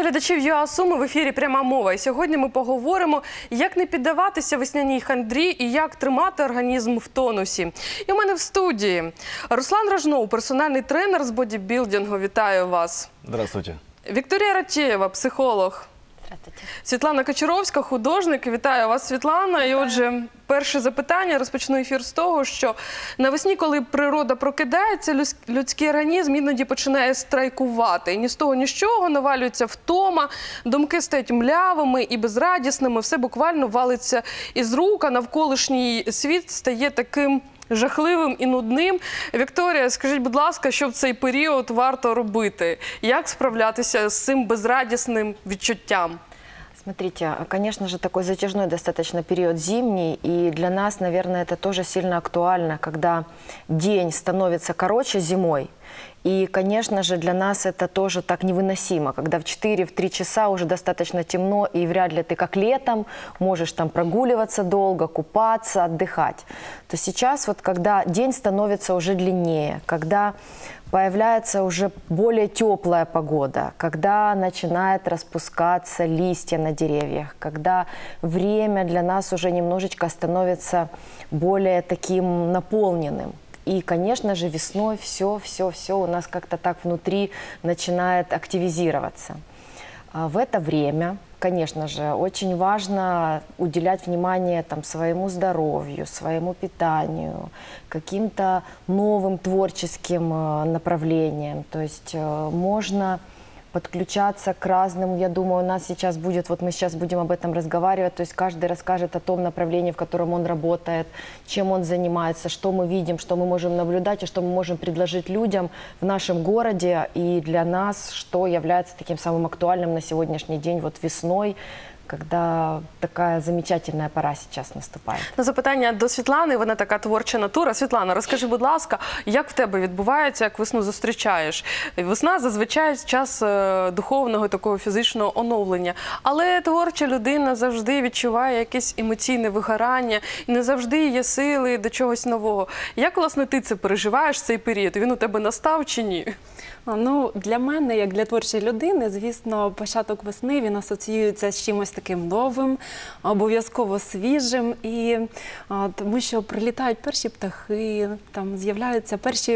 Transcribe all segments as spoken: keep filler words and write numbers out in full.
Вітаю глядачів ЮА Суми, в ефірі «Пряма мова». І сьогодні ми поговоримо, як не піддаватися весняній хандрі і як тримати організм в тонусі. І у мене в студії Руслан Рожнов, персональний тренер з бодібілдингу. Вітаю вас. Здравствуйте. Вікторія Рачєєва, психолог. Здравствуйте. Світлана Кочуровська, художник. Вітаю вас, Світлана. І отже, перше запитання. Розпочну ефір з того, що навесні, коли природа прокидається, людський організм іноді починає страйкувати. І ні з того, ні з чого навалюється втома, думки стають млявими і безрадісними, все буквально валиться із рук, а навколишній світ стає таким жахливим і нудним. Вікторія, скажіть, будь ласка, що в цей період варто робити? Як справлятися з цим безрадісним відчуттям? Смотрите, конечно же, такой затяжной достаточно период зимний, и для нас, наверное, это тоже сильно актуально, когда день становится короче зимой. И, конечно же, для нас это тоже так невыносимо, когда в четыре-три часа уже достаточно темно, и вряд ли ты, как летом, можешь там прогуливаться долго, купаться, отдыхать. То сейчас, вот, когда день становится уже длиннее, когда появляется уже более теплая погода, когда начинает распускаться листья на деревьях, когда время для нас уже немножечко становится более таким наполненным. И, конечно же, весной все-все-все у нас как-то так внутри начинает активизироваться. В это время, конечно же, очень важно уделять внимание там, своему здоровью, своему питанию, каким-то новым творческим направлениям. То есть можно подключаться к разным, я думаю, у нас сейчас будет, вот мы сейчас будем об этом разговаривать, то есть каждый расскажет о том направлении, в котором он работает, чем он занимается, что мы видим, что мы можем наблюдать и что мы можем предложить людям в нашем городе и для нас, что является таким самым актуальным на сегодняшний день, вот весной, когда такая замечательная пора сейчас наступає. На запитання до Світлани, вона така творча натура. Світлана, розкажи, будь ласка, як в тебе відбувається, як весну зустрічаєш? Весна зазвичай час духовного, такого фізичного оновлення. Але творча людина завжди відчуває якесь емоційне вигорання, і не завжди є сили до чогось нового. Як, власне, ти це переживаєш, цей період? Він у тебе настав чи ні? Ну, для мене, як для творчої людини, звісно, початок весни, він асоціюється з чимось таким новим, обов'язково свіжим, і а, тому що прилітають перші птахи, там з'являються перші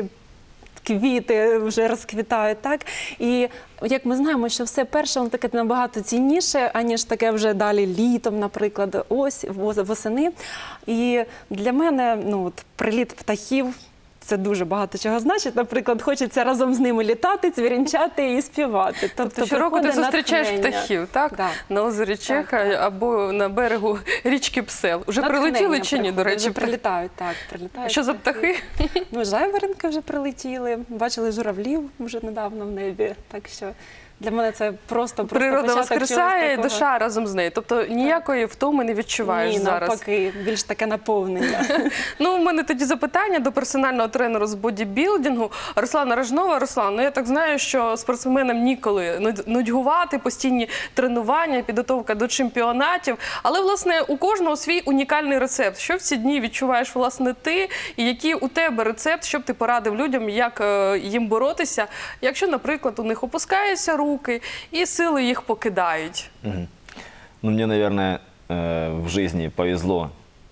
квіти, вже розквітають, так? І як ми знаємо, що все перше, воно таке набагато цінніше, аніж таке вже далі літом, наприклад, ось, восени. І для мене, ну, от, приліт птахів, це дуже багато чого значить. Наприклад, хочеться разом з ними літати, цвірінчати і співати. Тобто щороку ти зустрічаєш птахів, так? Да. На озері Чеха так, так. або на берегу річки Псел. Уже прилетіли чи ні, до речі? Вже прилітають, так. Прилітають. Що за птахи? Ну, жайворонки вже прилетіли, бачили журавлів вже недавно в небі, так що... Для мене це просто, просто природа воскресає, і такого... душа разом з нею. Тобто ніякої втоми не відчуваєш Ні, зараз? Ні, навпаки, більш таке наповнення. Ну, у мене тоді запитання до персонального тренера з бодібілдингу Руслана Рожнова. Руслан, ну я так знаю, що спортсменам ніколи нудьгувати, постійні тренування, підготовка до чемпіонатів. Але, власне, у кожного свій унікальний рецепт. Що в ці дні відчуваєш, власне, ти? І який у тебе рецепт, щоб ти порадив людям, як їм боротися, якщо, наприклад, у них опускається рука, руки, и силы их покидают. Угу. Ну, мне, наверное, э, в жизни повезло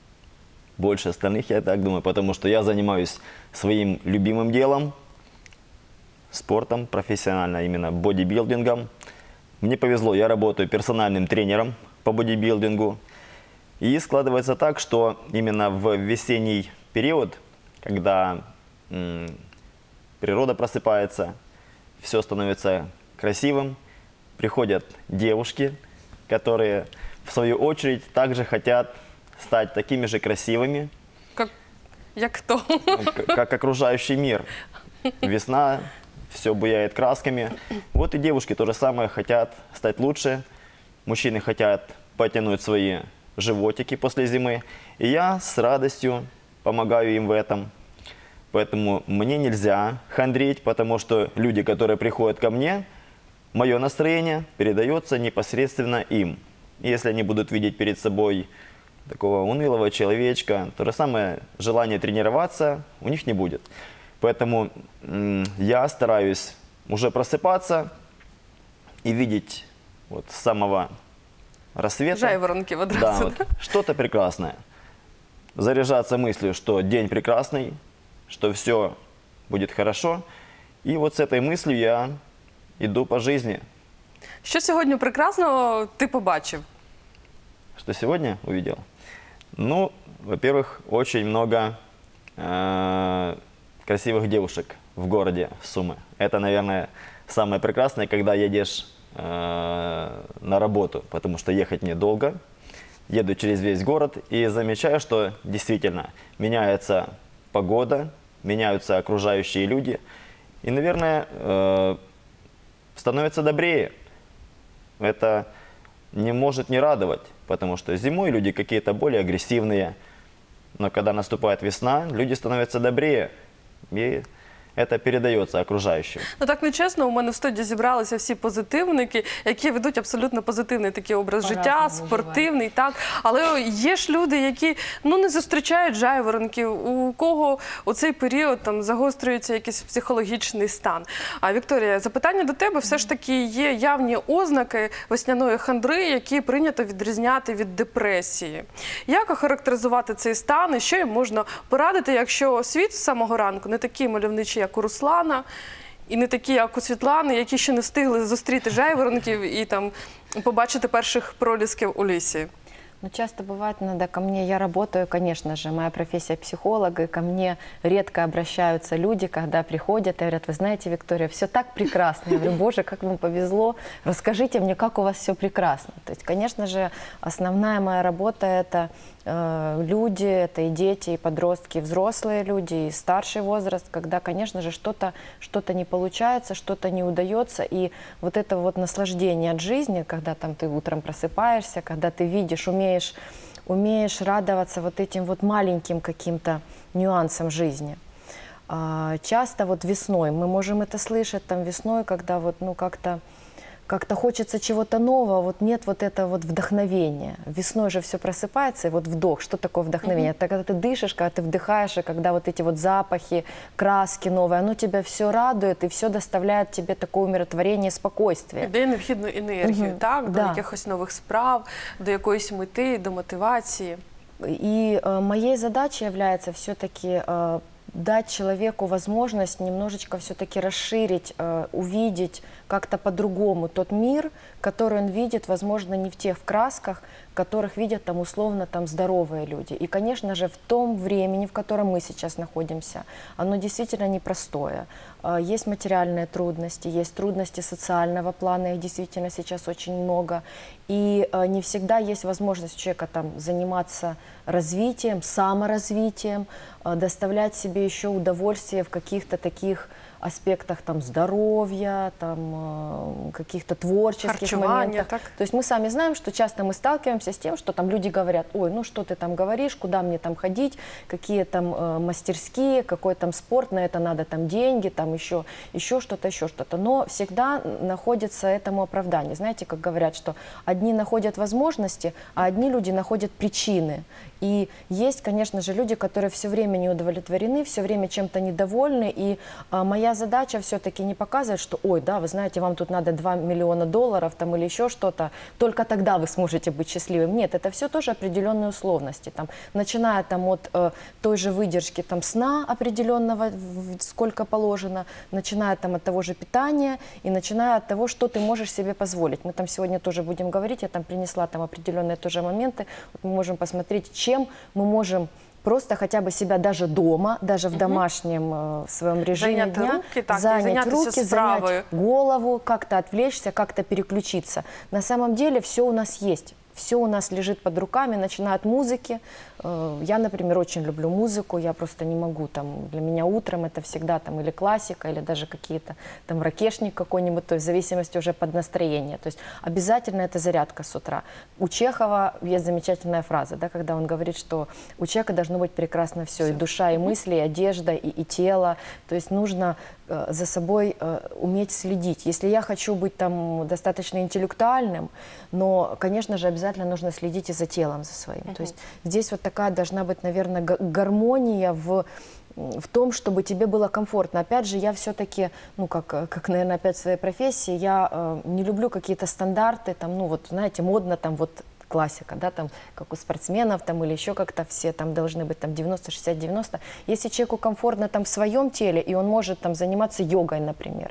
больше остальных, я так думаю, потому что я занимаюсь своим любимым делом, спортом, профессионально именно бодибилдингом. Мне повезло, я работаю персональным тренером по бодибилдингу. И складывается так, что именно в весенний период, когда м, природа просыпается, все становится красивым, приходят девушки, которые, в свою очередь, также хотят стать такими же красивыми, как, як кто? как окружающий мир. Весна, все буяет красками. Вот и девушки то же самое хотят стать лучше, мужчины хотят потянуть свои животики после зимы. И я с радостью помогаю им в этом. Поэтому мне нельзя хандрить, потому что люди, которые приходят ко мне, мое настроение передается непосредственно им. И если они будут видеть перед собой такого унылого человечка, то же самое желание тренироваться у них не будет. Поэтому я стараюсь уже просыпаться и видеть вот с самого рассвета. Жайворонків Да, одразу. вот, что-то прекрасное. Заряжаться мыслью, что день прекрасный, что все будет хорошо. И вот с этой мыслью я иду по жизни. Що сьогодні прекрасного ти побачив? Что сегодня увидел? Ну, во-первых, очень много э, красивых девушек в городе Сумы. Это, наверное, самое прекрасное, когда едешь э, на работу, потому что ехать недолго. Еду через весь город и замечаю, что действительно меняется погода, меняются окружающие люди. И, наверное, э, становится добрее. Это не может не радовать, потому что зимой люди какие-то более агрессивные, но когда наступает весна, люди становятся добрее, и это передается окружающим. Ну так нечесно, у мене в студії зібралися всі позитивники, які ведуть абсолютно позитивний такий образ життя, По-разному спортивний, так. Але є ж люди, які ну не зустрічають жайворонків, у кого у цей період там загострюється якийсь психологічний стан. А Вікторія, запитання до тебе, все ж таки є явні ознаки весняної хандри, які прийнято відрізняти від депресії. Як охарактеризувати цей стан і що їм можна порадити, якщо світ з самого ранку не такий мальовничий, як у Руслана, і не такі, як у Світлани, які ще не встигли зустріти жайворонків і там побачити перших пролісків у лісі? Ну, часто бывает иногда ко мне, я работаю, конечно же, моя профессия психолога, и ко мне редко обращаются люди, когда приходят и говорят: вы знаете, Виктория, все так прекрасно. Я говорю: боже, как вам повезло, расскажите мне, как у вас все прекрасно. То есть, конечно же, основная моя работа – это э, люди, это и дети, и подростки, и взрослые люди, и старший возраст, когда, конечно же, что-то что-то не получается, что-то не удается, и вот это вот наслаждение от жизни, когда там ты утром просыпаешься, когда ты видишь, умеешь умеешь радоваться вот этим вот маленьким каким-то нюансам жизни. А, часто вот весной мы можем это слышать, там весной, когда вот ну как-то как-то хочется чего-то нового, вот нет вот этого вот вдохновения. Весной же все просыпается, и вот вдох. Что такое вдохновение? Это когда ты дышишь, когда ты вдыхаешь, и когда вот эти вот запахи, краски новые, оно тебя все радует, и все доставляет тебе такое умиротворение, спокойствие. Дає необхідну енергію, Мгм. так, до Да. якихось нових справ, до якоїсь мети, до мотивації. И э, моей задачей является все-таки э, дать человеку возможность немножечко все-таки расширить, э, увидеть как-то по-другому тот мир, который он видит, возможно, не в тех красках, которых видят там условно там здоровые люди. И, конечно же, в том времени, в котором мы сейчас находимся, оно действительно непростое. Э, Есть материальные трудности, есть трудности социального плана, их действительно сейчас очень много. И э, не всегда есть возможность у человека там заниматься развитием, саморазвитием, э, доставлять себе еще удовольствие в каких-то таких аспектах там здоровья, там э, каких-то творческих Харчевания, моментах. так? То есть мы сами знаем, что часто мы сталкиваемся с тем, что там люди говорят: ой, ну что ты там говоришь, куда мне там ходить, какие там э, мастерские, какой там спорт, на это надо там деньги, там еще, еще что-то, еще что-то. Но всегда находится этому оправдание. Знаете, как говорят, что одни находят возможности, а одни люди находят причины. И есть, конечно же, люди, которые все время не удовлетворены, все время чем-то недовольны. И а, моя задача все-таки не показывать, что, ой, да, вы знаете, вам тут надо два миллиона долларов там, или еще что-то, только тогда вы сможете быть счастливым. Нет, это все тоже определенные условности. Там, начиная там, от э, той же выдержки там, сна определенного, в- сколько положено, начиная там, от того же питания и начиная от того, что ты можешь себе позволить. Мы там сегодня тоже будем говорить, я там принесла там определенные тоже моменты. Вот мы можем посмотреть, чем мы можем просто хотя бы себя даже дома, даже в домашнем э, в своем режиме Занять дня, руки, так, и занять заняться руки, справой. занять голову, как-то отвлечься, как-то переключиться. На самом деле все у нас есть. Все у нас лежит под руками, начиная от музыки. Э, Я, например, очень люблю музыку, я просто не могу, там, для меня утром это всегда там или классика, или даже какие-то там ракешник какой-нибудь, то есть в зависимости уже под настроение. То есть обязательно это зарядка с утра. У Чехова есть замечательная фраза, да, когда он говорит, что у человека должно быть прекрасно все, и душа, и мысли, и одежда, и, и тело. То есть нужно э, за собой э, уметь следить. Если я хочу быть там достаточно интеллектуальным, но, конечно же, обязательно нужно следить и за телом, за своим. То есть здесь вот такая должна быть, наверное, га- гармония в в том, чтобы тебе было комфортно. Опять же, я все-таки, ну, как, как, наверное, опять в своей профессии, я э, не люблю какие-то стандарты, там, ну, вот, знаете, модно, там, вот, классика, да, там, как у спортсменов, там, или еще как-то все там должны быть, там, девяносто шестьдесят девяносто. Если человеку комфортно там в своем теле, и он может там заниматься йогой, например,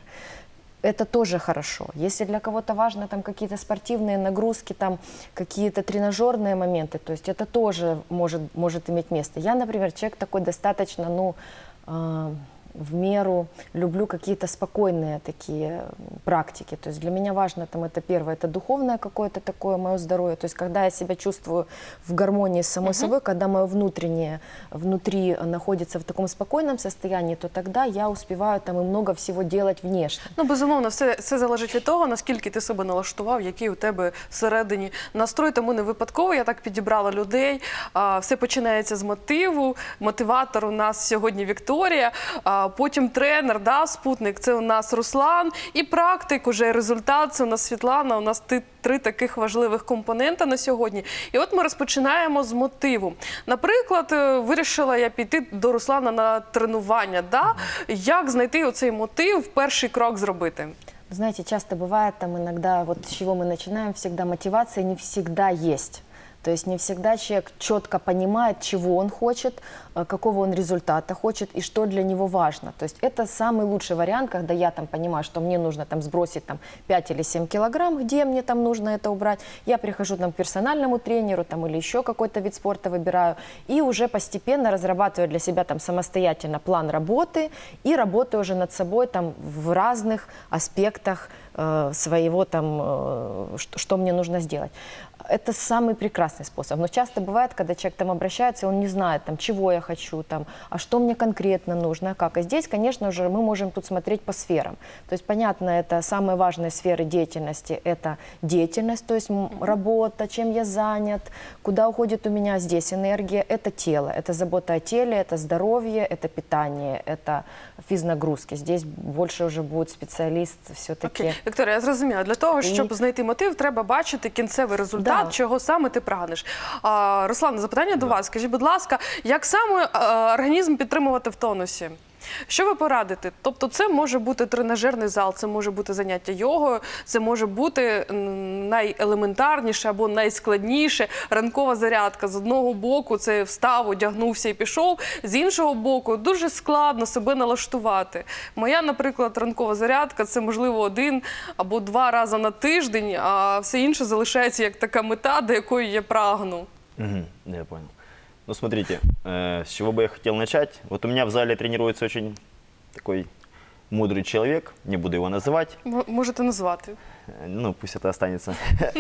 это тоже хорошо. Если для кого-то важно там какие-то спортивные нагрузки, там какие-то тренажерные моменты, то есть это тоже может, может иметь место. Я, например, человек такой достаточно, ну, э, в меру люблю какие-то спокойные такие практики. То есть для меня важно, там, это первое, это духовное какое-то такое мое здоровье. То есть когда я себя чувствую в гармонии с самой uh-huh. собой, когда мое внутреннее внутри находится в таком спокойном состоянии, то тогда я успеваю там и много всего делать внешне. Ну, безумовно, все, все залежить від того, наскільки ти себе налаштував, який у тебе всередині настрой. Тому не випадково я так підібрала людей. А, все починається з мотиву. Мотиватор у нас сьогодні Вікторія. А, потім тренер, да, спутник, це у нас Руслан. І практик, уже результат, це у нас Світлана. У нас ти, три таких важливих компонента на сьогодні. І от ми розпочинаємо з мотиву. Наприклад, вирішила я піти до Руслана на тренування. Да? Як знайти оцей мотив, перший крок зробити? Знаете, часто бывает там иногда, вот с чего мы начинаем, всегда мотивация не всегда есть. То есть не всегда человек четко понимает, чего он хочет, какого он результата хочет и что для него важно. То есть это самый лучший вариант, когда я там понимаю, что мне нужно там сбросить там пять или семь килограмм, где мне там нужно это убрать. Я прихожу там к персональному тренеру там, или еще какой-то вид спорта выбираю и уже постепенно разрабатываю для себя там самостоятельно план работы и работаю уже над собой там в разных аспектах э, своего там, э, что, что мне нужно сделать. Это самый прекрасный способ. Но часто бывает, когда человек там обращается, и он не знает, там, чего я хочу, там, а что мне конкретно нужно, а как. А здесь, конечно же, мы можем тут смотреть по сферам. То есть, понятно, это самые важные сферы деятельности. Это деятельность, то есть работа, чем я занят, куда уходит у меня здесь энергия. Это тело, это забота о теле, это здоровье, это питание, это физнагрузки. Здесь больше уже будет специалист все-таки. Окей. Вікторія, я зрозуміла. Для того, щоб і... знайти мотив, треба бачити кінцевий результат, да. чого саме ти прагнеш. А, Руслан, запитання до вас. Скажіть, будь ласка, як саме а, організм підтримувати в тонусі? Що ви порадите? Тобто це може бути тренажерний зал, це може бути заняття йогою, це може бути найелементарніше або найскладніше ранкова зарядка. З одного боку це встав, одягнувся і пішов, з іншого боку дуже складно себе налаштувати. Моя, наприклад, ранкова зарядка – це, можливо, один або два рази на тиждень, а все інше залишається як така мета, до якої я прагну. Угу, я понял. Ну, смотрите, э, с чего бы я хотел начать. Вот у меня в зале тренируется очень такой мудрый человек, не буду его называть. М- можете назвати. Э, ну, пусть это останется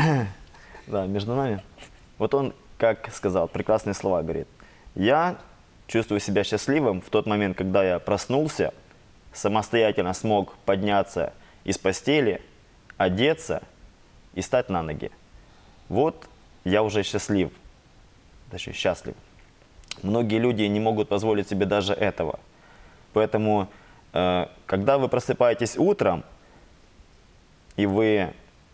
да, между нами. Вот он, как сказал, прекрасные слова говорит. Я чувствую себя счастливым в тот момент, когда я проснулся, самостоятельно смог подняться из постели, одеться и стать на ноги. Вот я уже счастлив, даже счастлив. Многие люди не могут позволить себе даже этого. Поэтому, э, когда вы просыпаетесь утром, и вы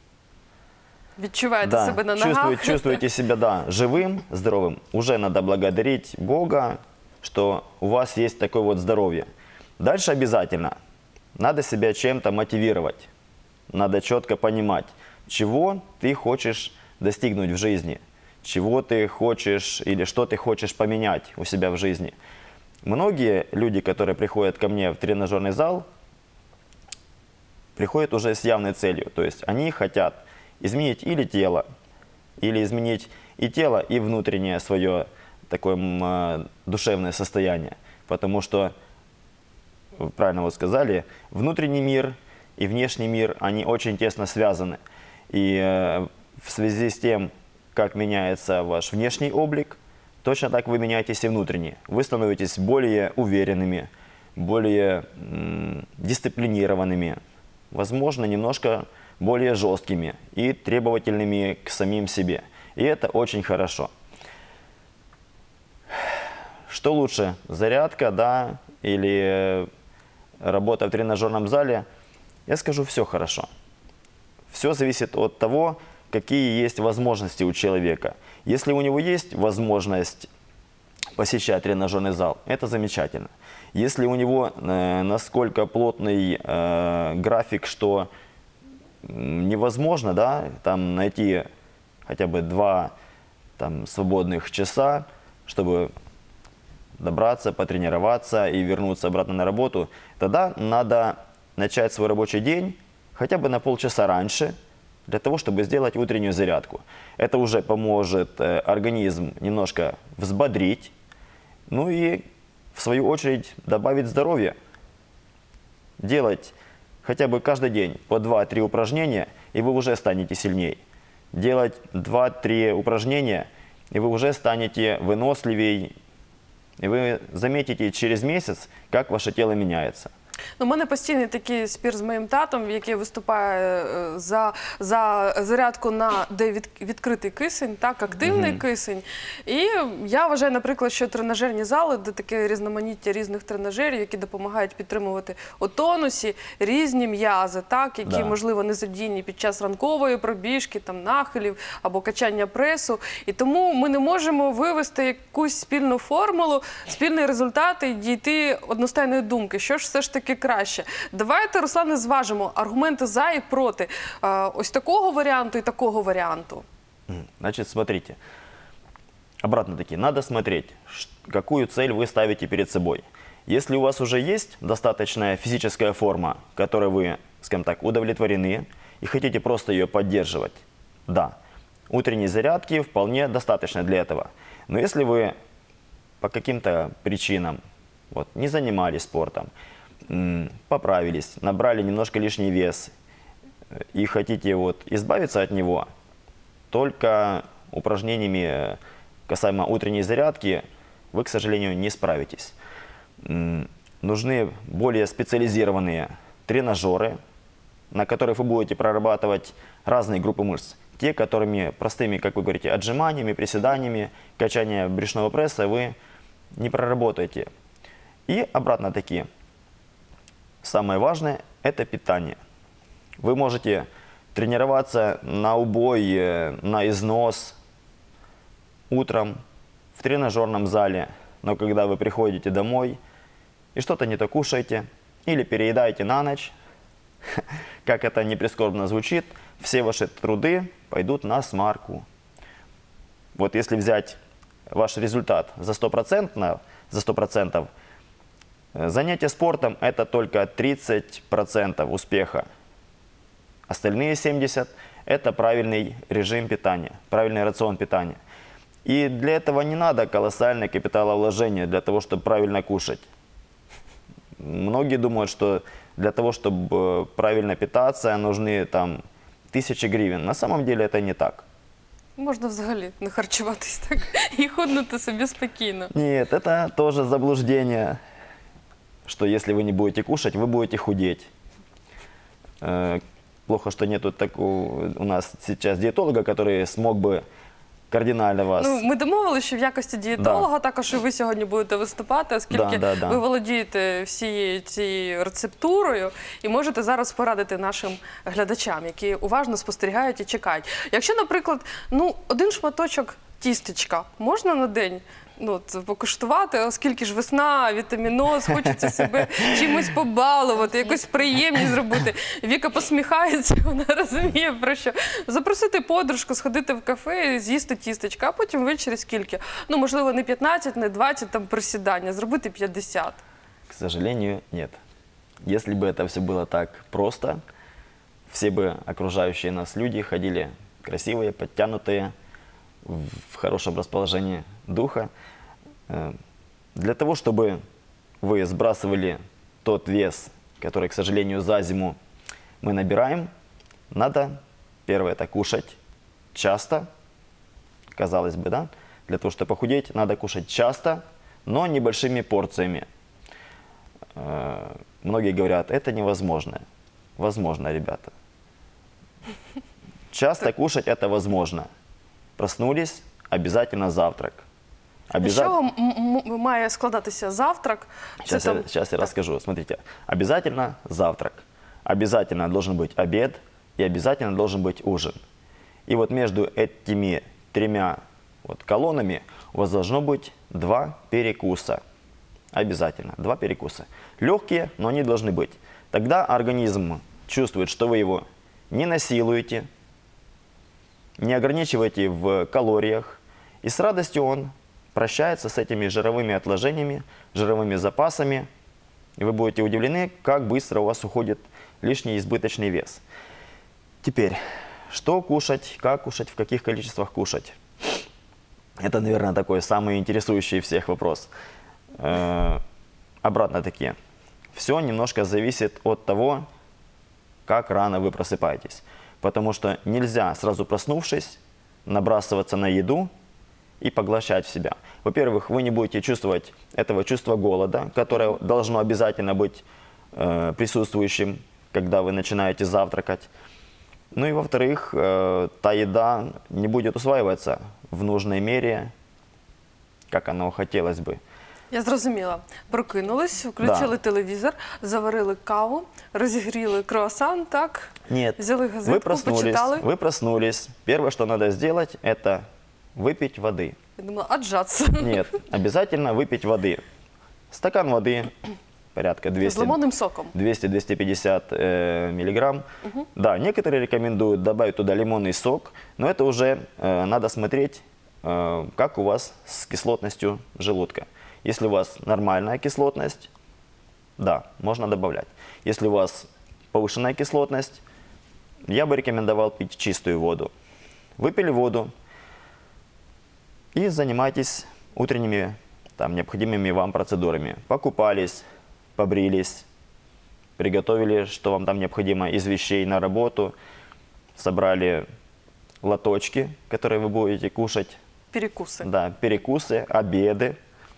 Відчуваєте да, себе на ногах. чувствуете, чувствуете себя да, живым, здоровым, уже надо благодарить Бога, что у вас есть такое вот здоровье. Дальше обязательно надо себя чем-то мотивировать. Надо четко понимать, чего ты хочешь достигнуть в жизни. Чего ты хочешь или что ты хочешь поменять у себя в жизни. Многие люди, которые приходят ко мне в тренажерный зал, приходят уже с явной целью. То есть они хотят изменить или тело, или изменить и тело, и внутреннее свое такое э, душевное состояние. Потому что, вы правильно вот сказали, внутренний мир и внешний мир, они очень тесно связаны. И э, в связи с тем, как меняется ваш внешний облик, точно так вы меняетесь и внутренний. Вы становитесь более уверенными, более м, дисциплинированными, возможно, немножко более жесткими и требовательными к самим себе. И это очень хорошо. Что лучше, зарядка, да, или работа в тренажерном зале? Я скажу, все хорошо. Все зависит от того, какие есть возможности у человека. Если у него есть возможность посещать тренажерный зал, это замечательно. Если у него э, насколько плотный э, график, что м, невозможно, да, там найти хотя бы два там, свободных часа, чтобы добраться, потренироваться и вернуться обратно на работу, тогда надо начать свой рабочий день хотя бы на полчаса раньше, для того, чтобы сделать утреннюю зарядку. Это уже поможет э, организм немножко взбодрить, ну и в свою очередь добавить здоровья. Делать хотя бы каждый день по два-три упражнения, и вы уже станете сильнее. Делать два-три упражнения, и вы уже станете выносливее, и ви заметите через місяць, як ваше тіло міняється. У мене постійний такий спір з моїм татом, який виступає е, за, за зарядку на де від, відкритий кисень, так, активний кисень. І я вважаю, наприклад, що тренажерні зали, де таке різноманіття різних тренажерів, які допомагають підтримувати у тонусі різні м'язи, так, які, Да. можливо, не задіяні під час ранкової пробіжки, там, нахилів або качання пресу. І тому ми не можемо вивести якусь спільну формулу, спільний результат і дійти одностайної думки. Що ж все ж таки краще? Давайте, Руслане, зважимо аргументи за і проти е, ось такого варіанту і такого варіанту. Значит, смотрите, обратно-таки, надо смотреть, ш- какую цель вы ставите перед собой. Если у вас уже есть достаточная физическая форма, которой вы, скажем так, удовлетворены и хотите просто ее поддерживать, да, утренней зарядки вполне достаточно для этого. Но если вы по каким-то причинам вот, не занимались спортом, м, поправились, набрали немножко лишний вес э, и хотите вот, избавиться от него, только упражнениями э, касаемо утренней зарядки вы, к сожалению, не справитесь. М, Нужны более специализированные тренажеры, на которых вы будете прорабатывать разные группы мышц. Те, которыми простыми, как вы говорите, отжиманиями, приседаниями, качание брюшного пресса вы не проработаете. И обратно-таки, самое важное – это питание. Вы можете тренироваться на убой, э, на износ утром в тренажерном зале, но когда вы приходите домой и что-то не то кушаете или переедаете на ночь, как это не прискорбно звучит, все ваши труды пойдут на смарку. Вот если взять ваш результат за сто процентов, за сто процентов, э, занятие спортом – это только тридцать процентов успеха. Остальные семьдесят процентов – это правильный режим питания, правильный рацион питания. И для этого не надо колоссальное капиталовложение для того, чтобы правильно кушать. Многие думают, что для того, чтобы правильно питаться, нужны там тысячи гривен. На самом деле это не так. Можна взагалі не харчуватись так і худнути собі спокійно. Нет, это тоже заблуждение, что если вы не будете кушать, вы будете худеть. Э, Плохо, что нету такого у нас сейчас диетолога, который смог бы кардинально вас... Ну, ми домовилися, що в якості дієтолога також і ви сьогодні будете виступати, оскільки Да, да, да. ви володієте всією цією рецептурою і можете зараз порадити нашим глядачам, які уважно спостерігають і чекають. Якщо, наприклад, ну, один шматочок тістечка можна на день ну, от, покуштувати, оскільки ж весна, вітаміноз, хочеться себе чимось побалувати, якусь приємність зробити. Віка посміхається, вона розуміє про що. Запросити подружку, сходити в кафе, з'їсти тістечка, а потім ввечері скільки? Ну, можливо, не п'ятнадцять, не двадцять там присідання, зробити п'ятдесят. К сожалению, нет. Если бы это все было так просто, все бы окружающие нас люди ходили красивые, подтянутые, в хорошем расположении духа. Э, Для того, чтобы вы сбрасывали тот вес, который, к сожалению, за зиму мы набираем, надо, первое, это кушать часто, казалось бы, да? Для того, чтобы похудеть, надо кушать часто, но небольшими порциями. Э, Многие говорят, это невозможно. Возможно, ребята. Часто кушать это возможно. Проснулись, обязательно завтрак. З чого м- м- має складатися завтрак? Це Сейчас, там- я, сейчас я расскажу. Смотрите, обязательно завтрак, обязательно должен быть обед и обязательно должен быть ужин. И вот между этими тремя вот колоннами у вас должно быть два перекуса. Обязательно. Два перекуса. Легкие, но они должны быть. Тогда организм чувствует, что вы его не насилуете, не ограничиваете в калориях, и с радостью он прощается с этими жировыми отложениями, жировыми запасами, и вы будете удивлены, как быстро у вас уходит лишний избыточный вес. Теперь, что кушать, как кушать, в каких количествах кушать? Это, наверное, такой самый интересующий всех вопрос. Э, обратно-таки, все немножко зависит от того, как рано вы просыпаетесь. Потому что нельзя, сразу проснувшись, набрасываться на еду и поглощать в себя. Во-первых, вы не будете чувствовать этого чувства голода, которое должно обязательно быть э, присутствующим, когда вы начинаете завтракать. Ну и во-вторых, э, та еда не будет усваиваться в нужной мере, как оно хотелось бы. Я зрозуміла. Прокинулись, включили Да. телевізор, заварили каву, розігріли круасан, так? Нет, Взяли вы газетку, проснулись, почитали. вы проснулись. Первое, что надо сделать, это выпить воды. Я думала, отжаться. Нет, обязательно выпить воды. Стакан воды, порядка З двести лимонним соком. двести — двести пятьдесят э, миллиграмм. Да, некоторые рекомендуют добавить туда лимонный сок, но это уже э, надо смотреть, э, как у вас с кислотностью желудка. Если у вас нормальная кислотность, да, можно добавлять. Если у вас повышенная кислотность, я бы рекомендовал пить чистую воду. Выпили воду и занимайтесь утренними там, необходимыми вам процедурами. Покупались, побрились, приготовили, что вам там необходимо из вещей на работу, собрали лоточки, которые вы будете кушать, Перекуси. да, перекусы, обеды.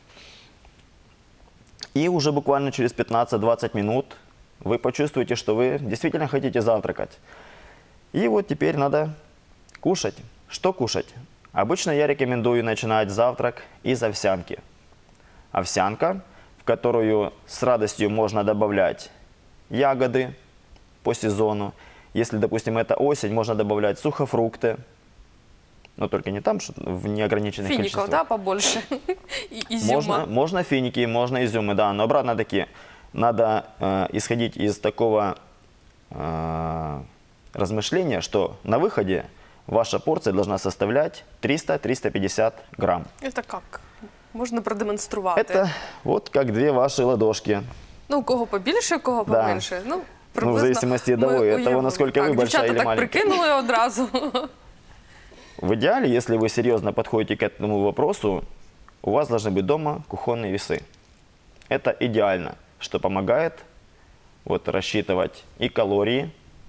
И уже буквально через пятнадцать-двадцать минут вы почувствуете, что вы действительно хотите завтракать. И вот теперь надо кушать. Что кушать? Обычно я рекомендую начинать завтрак из овсянки. Овсянка, в которую с радостью можно добавлять ягоды по сезону. Если, допустим, это осень, можно добавлять сухофрукты. Но только не там, что в неограниченных Фіників, количествах. да, побольше. І ізюма. Можно, можно финики, можно изюмы, да, но обратно-таки надо э, исходить из такого э, размышления, что на выходе ваша порция должна составлять триста — триста пятьдесят грамм. Це як? Можна продемонструвати. Это вот как две ваши ладошки. Ну, у кого побільше, у кого Да. поменше. Ну, Ну, в приблизно зависимости от ми того, от того, уявили. насколько так, вы большая дівчата или так маленькая. прикинули одразу. В идеале, если вы серьезно подходите к этому вопросу, у вас должны быть дома кухонные весы. Это идеально, что помогает вот, рассчитывать и калории,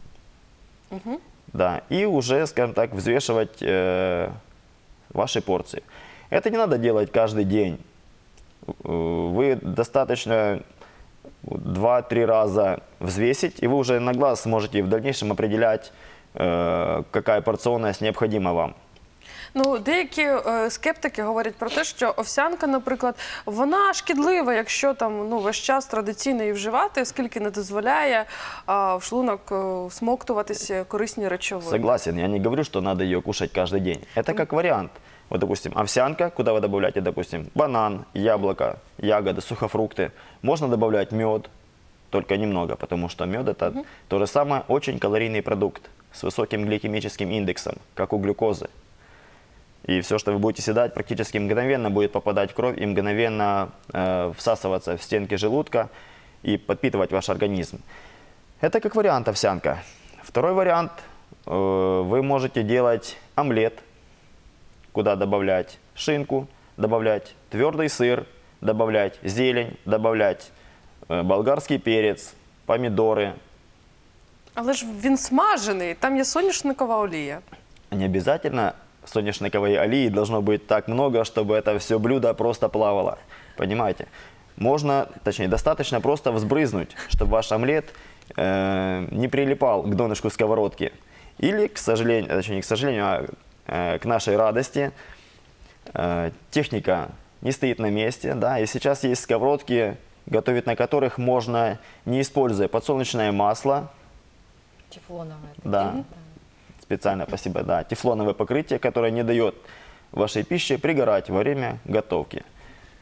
да, и уже, скажем так, взвешивать э, ваши порции. Это не надо делать каждый день. Э, Вы достаточно два-три раза взвесить, и вы уже на глаз сможете в дальнейшем определять, э, какая порционность необходима вам. Ну, деякі е, скептики говорять про те, що овсянка, наприклад, вона шкідлива, якщо там ну весь час традиційно її вживати, оскільки не дозволяє а, в шлунок е, всмоктуватися корисні речовини. Согласен, я не говорю, что надо ее кушать каждый день. Это как вариант. Вот, допустим, овсянка, куда вы добавляете, допустим, банан, яблоко, ягоды, сухофрукты. Можно добавлять мед, только немного, потому что мед это то же самое, очень калорийный продукт с высоким гликемическим индексом, как у глюкозы. И все, что вы будете съедать, практически мгновенно будет попадать в кровь и мгновенно э, всасываться в стенки желудка и подпитывать ваш организм. Это как вариант овсянка. Второй вариант, э, вы можете делать омлет, куда добавлять шинку, добавлять твердый сыр, добавлять зелень, добавлять э, болгарский перец, помидоры. Але ж він смажений, там є соняшникова олія. Не обязательно соняшниковой олии должно быть так много, чтобы это все блюдо просто плавало. Понимаете? Можно, точнее, достаточно просто взбрызнуть, чтобы ваш омлет э, не прилипал к донышку сковородки. Или, к сожалению, точнее, не к сожалению, а э, к нашей радости, э, техника не стоит на месте, да, и сейчас есть сковородки, готовить на которых можно, не используя подсолнечное масло, Тефлоновая. да, специально, спасибо, да, тефлоновое покрытие, которое не дает вашей пище пригорать во время готовки.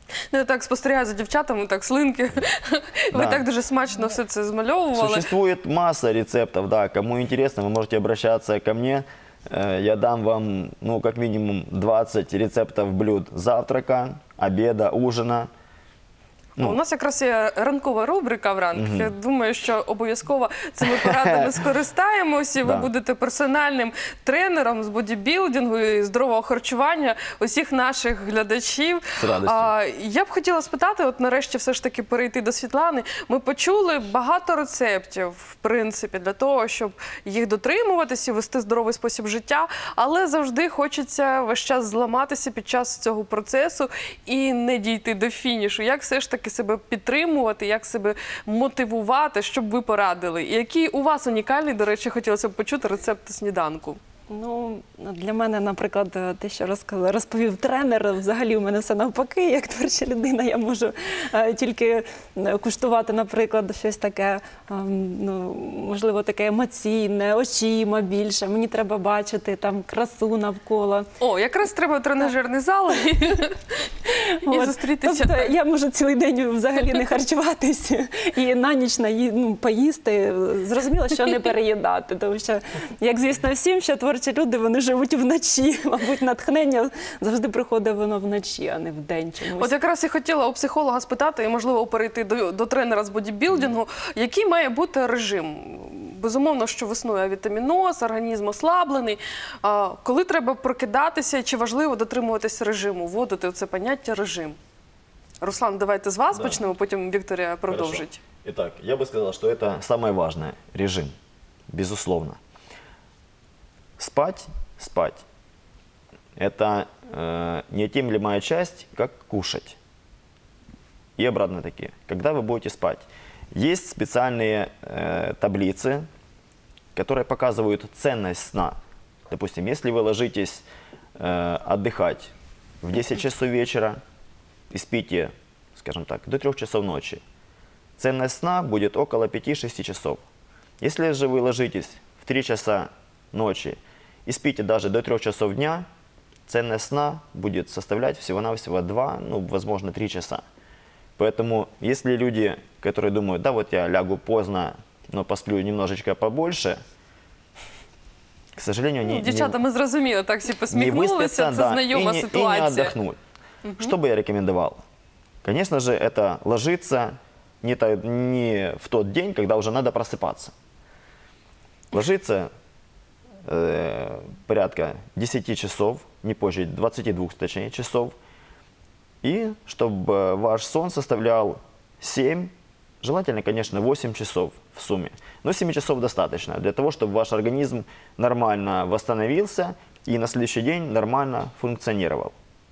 Ну, я так спостерігаю за дівчатами, так, слинки. Ви Да. так дуже смачно все це змальовували. Существует масса рецептов, да. Кому интересно, вы можете обращаться ко мне. Э, Я дам вам, ну, как минимум двадцать рецептов блюд завтрака, обеда, ужина. Ну. У нас якраз є ранкова рубрика вранці. Я думаю, що обов'язково цими порадами скористаємося. І ви Да. будете персональним тренером з бодібілдингу і здорового харчування усіх наших глядачів. З радістю. А, я б хотіла спитати, от нарешті все ж таки перейти до Світлани. Ми почули багато рецептів, в принципі, для того, щоб їх дотримуватися і вести здоровий спосіб життя, але завжди хочеться весь час зламатися під час цього процесу і не дійти до фінішу. Як все ж таки себе підтримувати, як себе мотивувати, щоб ви порадили? І який у вас унікальний, до речі, хотілося б почути рецепт сніданку? Ну, для мене, наприклад, те, що розказав, розповів тренер, взагалі у мене все навпаки. Як творча людина, я можу е, тільки е, куштувати, наприклад, щось таке, е, ну, можливо, таке емоційне, очима більше. Мені треба бачити там красу навколо. О, якраз треба тренажерний зал і, і От. зустрітися. Тобто я можу цілий день взагалі не харчуватись і на ніч наї... ну, поїсти. Зрозуміло, що не переїдати. Тому що, як звісно, всім, що творчі люди, вони живуть вночі. Мабуть, натхнення завжди приходить воно вночі, а не вдень чомусь. От якраз і хотіла у психолога спитати, і, можливо, перейти до, до тренера з бодібілдингу, який має бути режим? Безумовно, що весною вітаміноз, організм ослаблений. А, коли треба прокидатися, чи важливо дотримуватися режиму, вводити це поняття режим? Руслан, давайте з вас Да. почнемо, потім Вікторія продовжить. Хорошо. Итак, я бы сказал, что это самое важное. Режим. Безусловно. Спать, спать. Это э, неотъемлемая часть, как кушать. И обратно таки. Когда вы будете спать? Есть специальные э, таблицы, которые показывают ценность сна. Допустим, если вы ложитесь э, отдыхать в десять часов вечера и спите, скажем так, до трёх часов ночи, ценность сна будет около пяти-шести часов. Если же вы ложитесь в три часа ночи и спите даже до трёх часов дня, ценность сна будет составлять всего-навсего два, ну, возможно, три часа. Поэтому, если люди, которые думают, да, вот я лягу поздно, но посплю немножечко побольше, к сожалению, Ну, не, дівчата, не, ми зрозуміли, так всі не посміхнулися, це выспятся, да, и знайома не, и не ситуація. отдохнуть. Что бы я рекомендовал? Конечно же, это ложиться не, то- не в тот день, когда уже надо просыпаться. Ложиться э, порядка десяти часов, не позже двадцати двух, точнее, часов. И чтобы ваш сон составлял семь, желательно, конечно, восемь часов в сумме. Но семи часов достаточно для того, чтобы ваш организм нормально восстановился и на следующий день нормально функционировал.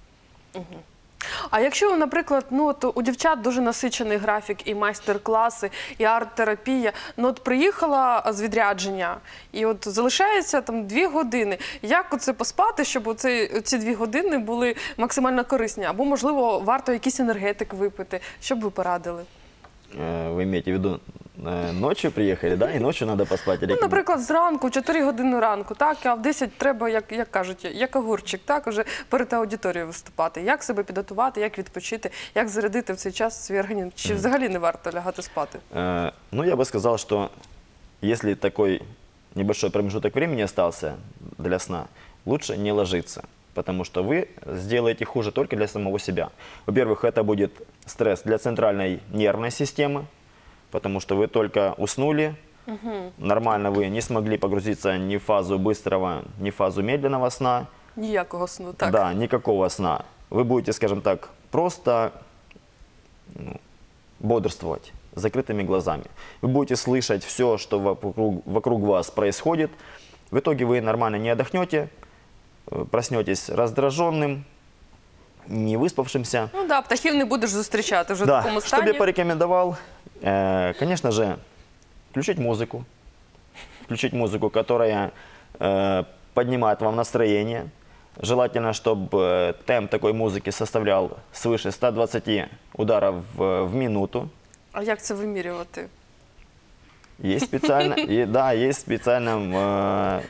А якщо, наприклад, ну от у дівчат дуже насичений графік, і майстер-класи, і арт-терапія, ну от приїхала з відрядження, і от залишається там дві години. Як оце поспати, щоб оці, ці дві години були максимально корисні? Або, можливо, варто якийсь енергетик випити? Що б ви порадили? Э, Вы имеете в виду, э, ночью приехали, да, и ночью надо поспать? или Ну, как? наприклад, зранку, чотири години ранку, так, а в десять треба, як, як кажуть, як огурчик, так, уже перед аудиторією виступати. Як себе підготувати, як відпочити, як зарядити в цей час свій організм? Чи взагалі не варто лягати спати? Э, Ну, я бы сказал, что если такой небольшой промежуток времени остался для сна, лучше не ложиться, потому что вы сделаете хуже только для самого себя. Во-первых, это будет стресс для центральной нервной системы, потому что вы только уснули, нормально вы не смогли погрузиться ни в фазу быстрого, ни в фазу медленного сна. Ніякого сну, так. Да, никакого сна. Вы будете, скажем так, просто ну, бодрствовать с закрытыми глазами. Вы будете слышать все, что вокруг, вокруг вас происходит. В итоге вы нормально не отдохнете, э, проснетесь раздраженным, не выспавшимся. Ну да, птахів не будеш зустрічати вже в Да, такому что бы стані. я порекомендовал, э, конечно же, включить музыку. Включить музыку, которая э, поднимает вам настроение. Желательно, чтобы э, темп такой музыки составлял свыше ста двадцати ударов в, в минуту. А як це вимірювати? Есть специально, и, да, есть специально, э,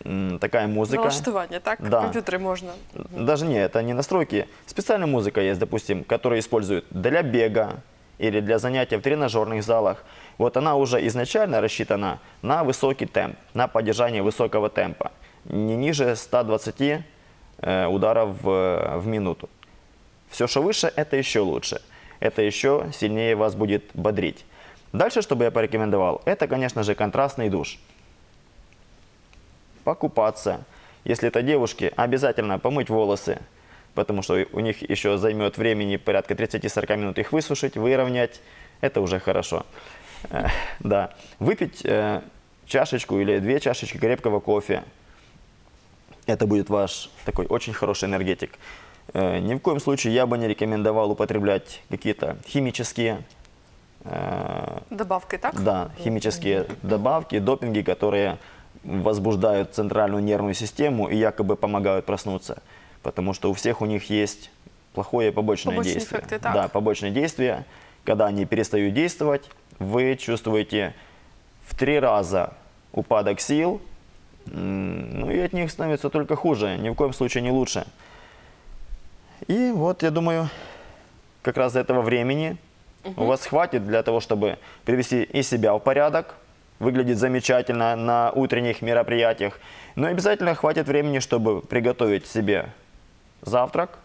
м, такая музыка. Налаштування, так? Да. В комп'ютері можна. Даже не, это не настройки. Специальная музыка есть, допустим, которую используют для бега или для занятия в тренажерных залах. Вот она уже изначально рассчитана на высокий темп, на поддержание высокого темпа. Не ниже ста двадцати э, ударов в, в минуту. Все, что выше, это еще лучше. Это еще сильнее вас будет бодрить. Дальше, что бы я порекомендовал, это, конечно же, контрастный душ. Покупаться. Если это девушки, обязательно помыть волосы, потому что у них еще займет времени порядка тридцати-сорока минут их высушить, выровнять. Это уже хорошо. Э, да. Выпить э, чашечку или две чашечки крепкого кофе. Это будет ваш такой очень хороший энергетик. Э, ни в коем случае я бы не рекомендовал употреблять какие-то химические, э, Добавки, так? да, химические добавки, допинги, которые возбуждают центральную нервную систему и якобы помогают проснуться. Потому что у всех у них есть плохое побочное Побочные действие. эффекты, так. Да, побочные действия. Когда они перестают действовать, вы чувствуете в три раза упадок сил, м, ну и от них становится только хуже, ни в коем случае не лучше. И вот, я думаю, как раз этого времени у вас хватит для того, чтобы привести и себя в порядок, выглядит замечательно на утренних мероприятиях, но обязательно хватит времени, чтобы приготовить себе завтрак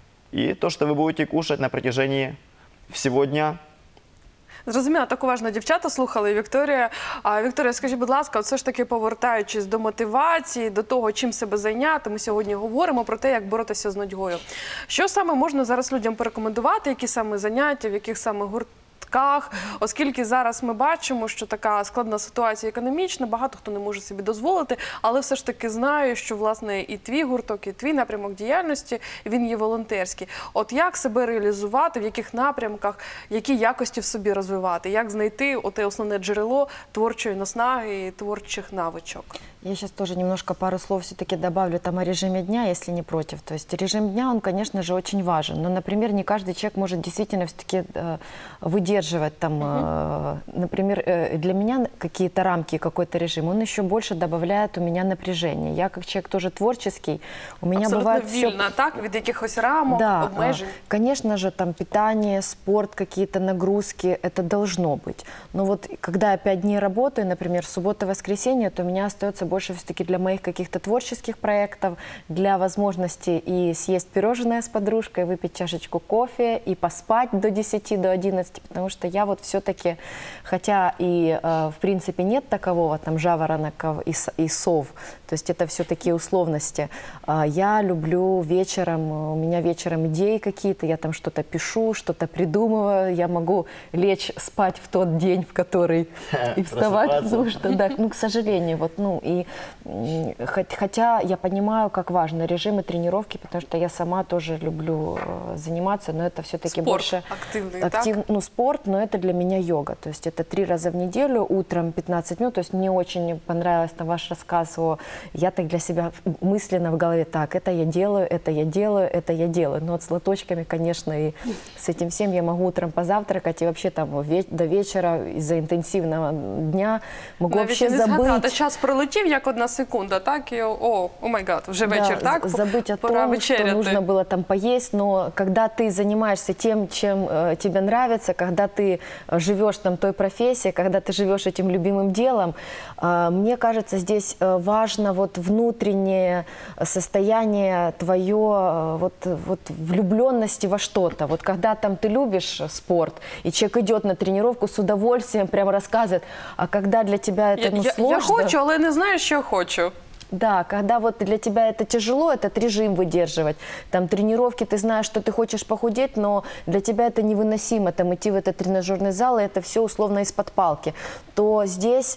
и то, что вы будете кушать на протяжении всего дня. Зрозуміло, так уважно дівчата слухали і Вікторія. А, Вікторія, скажіть, будь ласка, от все ж таки повертаючись до мотивації, до того, чим себе зайняти, ми сьогодні говоримо про те, як боротися з нудьгою. Що саме можна зараз людям порекомендувати, які саме заняття, в яких саме гуртках, оскільки зараз ми бачимо, що така складна ситуація економічна, багато хто не може собі дозволити, але все ж таки знаю, що, власне, і твій гурток, і твій напрямок діяльності, він є волонтерський. От як себе реалізувати, в яких напрямках, які якості в собі розвивати, як знайти оте основне джерело творчої наснаги і творчих навичок? Я сейчас тоже немножко пару слов все-таки добавлю там о режиме дня, если не против. То есть режим дня, он, конечно же, очень важен. Но, например, не каждый человек может действительно все-таки э, выдерживать там, э, например, э, для меня какие-то рамки, какой-то режим, он еще больше добавляет у меня напряжение. Я как человек тоже творческий, у меня Абсолютно бывает все... вільна, так? Від якихось рамок, Да, обмежень. а, конечно же, там питание, спорт, какие-то нагрузки, это должно быть. Но вот когда я пять дней работаю, например, суббота-воскресенье, то у меня остается больше все-таки для моих каких-то творческих проектов, для возможности и съесть пирожное с подружкой, выпить чашечку кофе и поспать до десяти, до одиннадцати, потому что я вот все-таки, хотя и э, в принципе нет такового там жаворонков и, с- и сов, то есть это все такие условности, э, я люблю вечером, у меня вечером идеи какие-то, я там что-то пишу, что-то придумываю, я могу лечь спать в тот день, в который и вставать, Просыпаться. потому что, да, ну, к сожалению, вот, ну, и м, хот- хотя я понимаю, как важно режимы тренировки, потому что я сама тоже люблю э, заниматься, но это все-таки Спорт больше активный, актив- так? ну, спорт, но это для меня йога, то есть это три раза в неделю, утром пятнадцать минут, то есть мне очень понравился там ваш рассказ о, я так для себя мысленно в голове, так, это я делаю, это я делаю, это я делаю, но вот с лоточками, конечно, и с этим всем я могу утром позавтракать и вообще там ве- до вечера из-за интенсивного дня могу Навіть вообще не згадати, забыть. час пролетів, як одна секунда, так? І о, о май гад, вже вечір, Да, так? з- забыть о Пора том, что вечеряти. нужно было там поесть, но когда ты занимаешься тем, чем э, тебе нравится, когда ты э, живешь там той профессией, когда ты живешь этим любимым делом, э, мне кажется, здесь э, важно вот внутреннее состояние твое, э, вот, вот влюбленности во что-то. Вот когда там ты любишь спорт, и человек идет на тренировку с удовольствием, прямо рассказывает, а когда для тебя это Я, ну, я, сложно... я хочу, але не знаю, що хочу. Да, когда вот для тебя это тяжело, этот режим выдерживать, там тренировки, ты знаешь, что ты хочешь похудеть, но для тебя это невыносимо, там идти в этот тренажерный зал, и это все условно из-под палки, то здесь,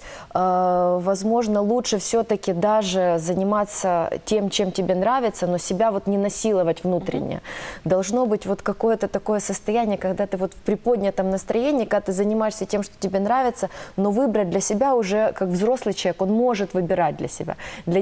э, возможно, лучше все-таки даже заниматься тем, чем тебе нравится, но себя вот не насиловать внутренне. Должно быть вот какое-то такое состояние, когда ты вот в приподнятом настроении, когда ты занимаешься тем, что тебе нравится, но выбрать для себя уже, как взрослый человек, он может выбирать для себя. Для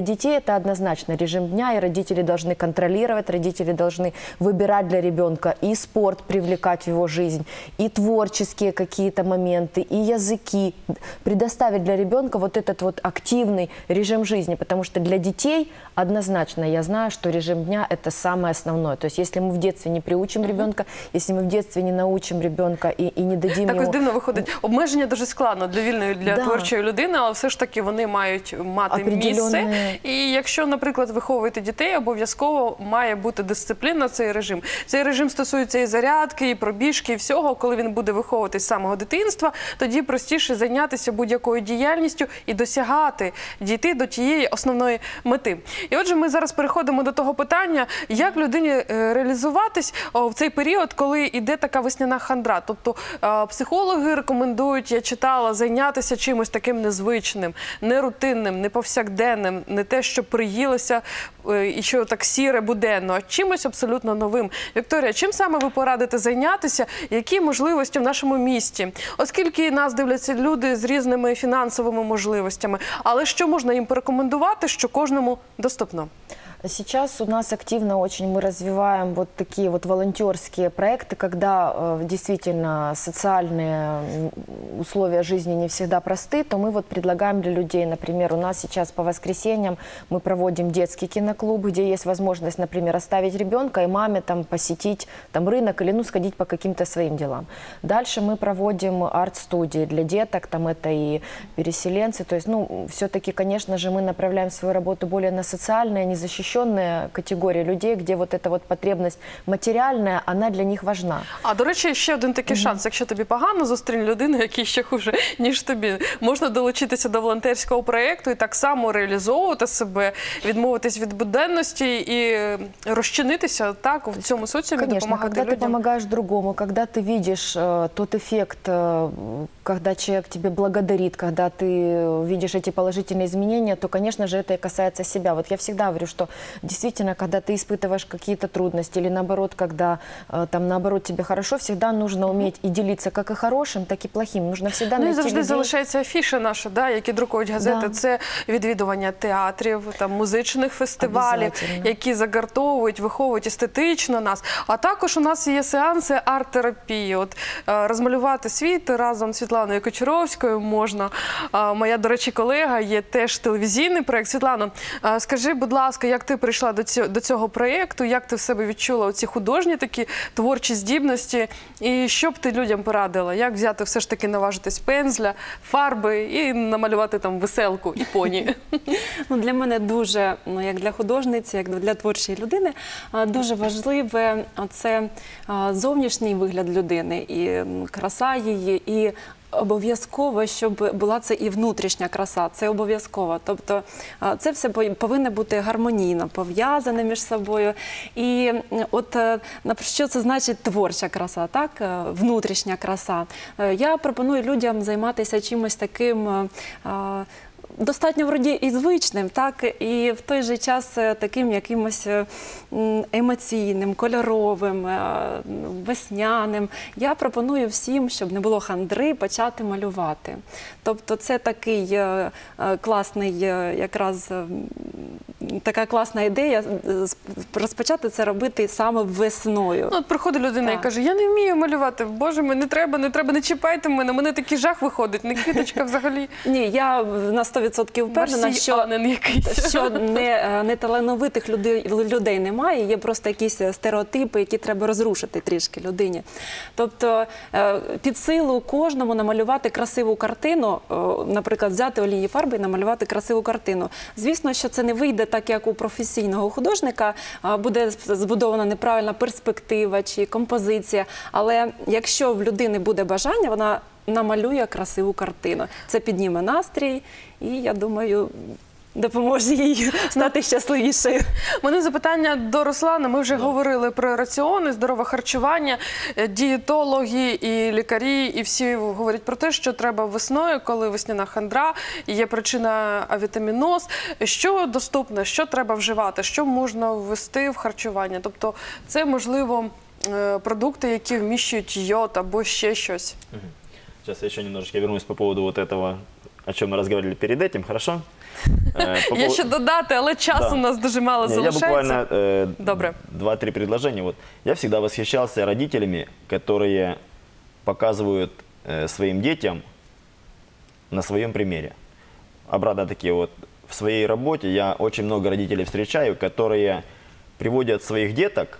детей это однозначно режим дня, и родители должны контролировать, родители должны выбирать для ребенка и спорт привлекать в его жизнь, и творческие какие-то моменты, и языки. Предоставить для ребенка вот этот вот активный режим жизни, потому что для детей однозначно я знаю, что режим дня – это самое основное. То есть если мы в детстве не приучим ребенка, если мы в детстве не научим ребенка и, и не дадим Так ось ему... дивно виходить. Обмеження дуже складно для вільної, для Да. творчої людини, але все ж таки вони мають мати місце. Определенне. І якщо, наприклад, виховуєте дітей, обов'язково має бути дисципліна, цей режим. Цей режим стосується і зарядки, і пробіжки, і всього. Коли він буде виховуватись з самого дитинства, тоді простіше зайнятися будь-якою діяльністю і досягати, дійти до тієї основної мети. І отже, ми зараз переходимо до того питання, як людині е, реалізуватись о, в цей період, коли йде така весняна хандра. Тобто е, психологи рекомендують, я читала, зайнятися чимось таким незвичним, нерутинним, не повсякденним, не те, що приїлося е, і що так сіре, буденно, а чимось абсолютно новим. Вікторія, чим саме ви порадите зайнятися? Які можливості в нашому місті? Оскільки нас дивляться люди з різними фінансовими можливостями, але що можна їм порекомендувати, що кожному доступно? Сейчас у нас активно очень мы развиваем вот такие вот волонтерские проекты, когда э, действительно социальные условия жизни не всегда просты, то мы вот предлагаем для людей, например, у нас сейчас по воскресеньям мы проводим детский киноклуб, где есть возможность, например, оставить ребенка и маме там посетить там рынок или ну сходить по каким-то своим делам. Дальше мы проводим арт-студии для деток, там это и переселенцы, то есть, ну, все-таки, конечно же, мы направляем свою работу более на социальные, незащищенные категории людей, где вот эта вот потребность материальная, она для них важна. А, до речі, ще один такий шанс. Якщо тобі погано, зустрінь людину, якій ще хуже, ніж тобі. Можна долучитися до волонтерського проєкту і так само реалізовувати себе, відмовитись від буденності і розчинитися так, в цьому соціумі, Конечно, допомагати когда ты людям. помогаешь другому, когда ты видишь э, тот эффект, э, когда человек тебе благодарит, когда ты видишь эти положительные изменения, то, конечно же, это и касается себя. Вот я всегда говорю, что действительно, когда ты испытываешь какие-то трудности или наоборот, когда э, там наоборот тебе хорошо, всегда нужно уметь и делиться как и хорошим, так и плохим. Нужно всегда Ну і найти завжди людей. залишається афіша наша, да, які друкують газети. Да. Це відвідування театрів, там, музичних фестивалів, Обязательно. які загартовують, виховують естетично нас. А також у нас є сеанси арт-терапії. От е, розмалювати світ разом з Світланою Кочуровською можна. Е, моя, до речі, колега, є теж телевізійний проєкт. Світлано, е, скажи, будь ласка, як ти прийшла до цього, до цього проєкту, як ти в себе відчула оці художні такі творчі здібності, і що б ти людям порадила? Як взяти все ж таки наважитись пензля, фарби і намалювати там веселку і поні? Ну, для мене дуже, ну, як для художниці, як для творчої людини, а, дуже важливе це а, зовнішній вигляд людини, і м, краса її, і обов'язково, щоб була це і внутрішня краса, це обов'язково. Тобто а, це все по- повинно бути гармонійно, пов'язане між собою. І м, от е, на що це значить творча краса, так? Е, Внутрішня краса. Е, Я пропоную людям займатися чимось таким е, а, достатньо вроді і звичним, так, і в той же час е, таким якимось е, м, емоційним, кольоровим, е, весняним. Я пропоную всім, щоб не було хандри, почати малювати. Тобто це такий е, е, класний, е, якраз е, така класна ідея е, с- розпочати це робити саме весною. Ну, от приходить людина Так. і каже, я не вмію малювати, боже мій, не треба, не треба, не чіпайте мене, мене такий жах виходить, не квіточка взагалі. Ні, я на сто відсотків впевнена, що Марсіянин якийсь. що не, не талановитих людей, людей немає, є просто якісь стереотипи, які треба розрушити трішки людині. Тобто е, під силу кожному намалювати красиву картину, е, наприклад, взяти олійні фарби і намалювати красиву картину. Звісно, що це не вийде так, як у професійного художника, а буде збудована неправильна перспектива чи композиція, але якщо в людини буде бажання, вона намалює красиву картину. Це підніме настрій і, я думаю, допоможе їй стати щасливішою. У мене запитання до Руслана. Ми вже говорили про раціони, здорове харчування. Е, Дієтологи і лікарі, і всі говорять про те, що треба весною, коли весняна хандра, і є причина авітаміноз. Що доступне, що треба вживати, що можна ввести в харчування? Тобто це, можливо, е, продукти, які вміщують йод або ще щось. Сейчас я еще немножечко вернусь по поводу вот этого о чем мы разговаривали перед этим, хорошо? Э, по Є поводу- ще додати, але часу Да. у нас дуже мало Не, я залишається. буквально э, Добре. два-три предложения. Вот. Я всегда восхищался родителями, которые показывают э, своим детям на своем примере. Обратно таки, вот в своей работе я очень много родителей встречаю, которые приводят своих деток,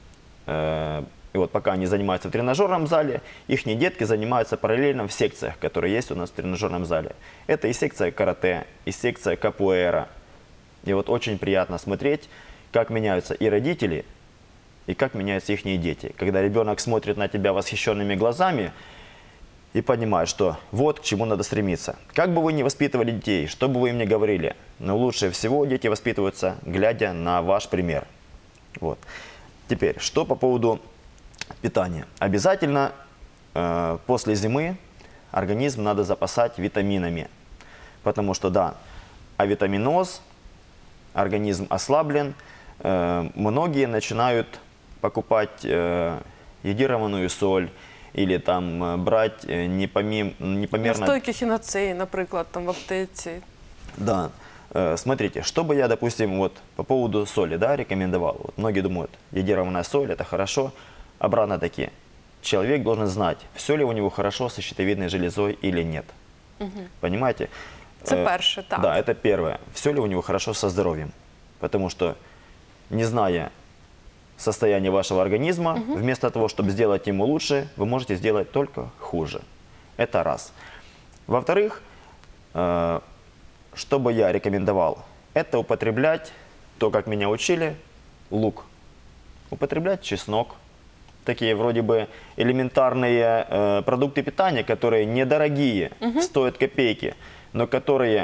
э, и вот пока они занимаются в тренажерном зале, их детки занимаются параллельно в секциях, которые есть у нас в тренажерном зале. Это и секция карате, и секция капуэра. И вот очень приятно смотреть, как меняются и родители, и как меняются их дети. Когда ребенок смотрит на тебя восхищенными глазами и понимает, что вот к чему надо стремиться. Как бы вы ни воспитывали детей, что бы вы им ни говорили, но лучше всего дети воспитываются, глядя на ваш пример. Вот. Теперь, что по поводу питания. Обязательно э, после зимы организм надо запасать витаминами. Потому что, да, авитаминоз, организм ослаблен, э, многие начинают покупать э, йодированную соль или там э, брать э, непомим, непомерно... Настойки хіноцеї, наприклад, там в аптеці. Да. Э, Смотрите, что бы я, допустим, вот по поводу соли, да, рекомендовал. Вот многие думают, йодированная соль – это хорошо. Обратно таки, человек должен знать, все ли у него хорошо со щитовидной железой или нет. Понимаете? Це Э, перше, так. Да, это первое. Все ли у него хорошо со здоровьем. Потому что, не зная состояние вашего организма, вместо того, чтобы сделать ему лучше, вы можете сделать только хуже. Это раз. Во-вторых, э, что бы я рекомендовал, это употреблять то, как меня учили, лук. Употреблять чеснок. Такие вроде бы элементарные э, продукты питания, которые недорогие, стоят копейки, но которые,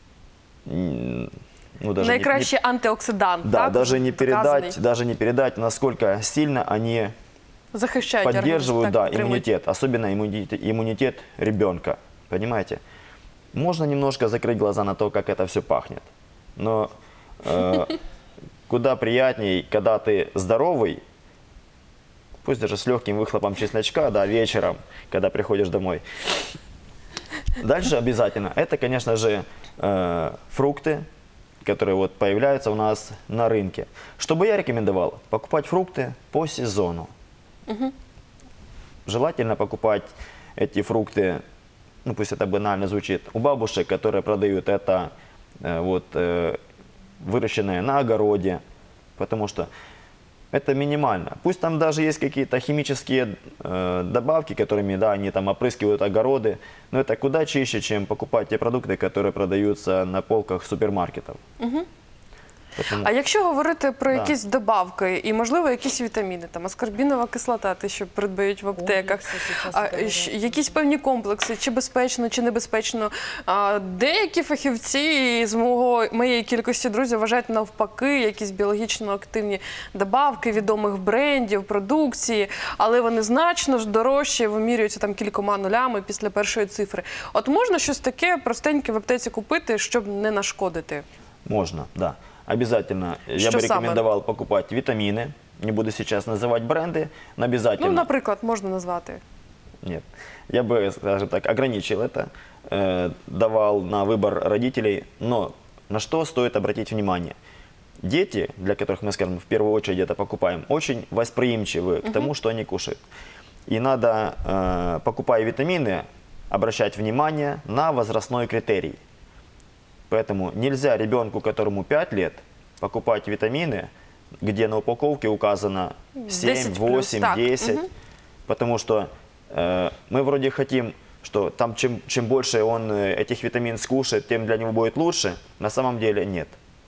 м, ну, даже не- не, Найкращий антиоксидант, да, так? даже не Доказаний. передать, даже не передать, насколько сильно они Захищають організм, поддерживают, так, да, підтримують. иммунитет, особенно иммунитет, иммунитет ребенка, понимаете? Можно немножко закрыть глаза на то, как это все пахнет, но э, куда приятней, когда ты здоровый, пусть даже с легким выхлопом чесночка, да, вечером, когда приходишь домой. Дальше обязательно, это, конечно же, э, фрукты, которые вот появляются у нас на рынке. Что бы я рекомендовал? Покупать фрукты по сезону. Желательно покупать эти фрукты, ну пусть это банально звучит, у бабушек, которые продают это э, вот э, выращенное на огороде, потому что это минимально. Пусть там даже есть какие-то химические э, добавки, которыми, да, они там опрыскивают огороды, но это куда чище, чем покупать те продукты, которые продаются на полках супермаркетов. Поэтому- А якщо говорити про Да. якісь добавки і, можливо, якісь вітаміни, там аскорбінова кислота, те, що придбають в аптеках, Комплекси сейчас а, это щ- якісь певні комплекси, чи безпечно, чи небезпечно. А, деякі фахівці з мого, моєї кількості друзів вважають навпаки якісь біологічно активні добавки відомих брендів, продукції, але вони значно ж дорожчі, вимірюються там кількома нулями після першої цифри. От можна щось таке простеньке в аптеці купити, щоб не нашкодити? Можно, да. Обязательно. Я Что бы самое? рекомендовал покупать витамины. Не буду сейчас называть бренды, но обязательно. Ну, наприклад, можна назвати. Нет. Я бы, скажем так, ограничил это, э, давал на выбор родителей. Но на что стоит обратить внимание? Дети, для которых мы, скажем, в первую очередь это покупаем, очень восприимчивы к тому, что они кушают. И надо, э, покупая витамины, обращать внимание на возрастной критерий. Поэтому нельзя ребенку, которому пять лет, покупать витамины, где на упаковке указано семь, десять плюс, восемь, так, десять. мгм. Потому что э, мы вроде хотим, что там чем, чем больше он э, этих витамин скушает, тем для него будет лучше. На самом деле нет.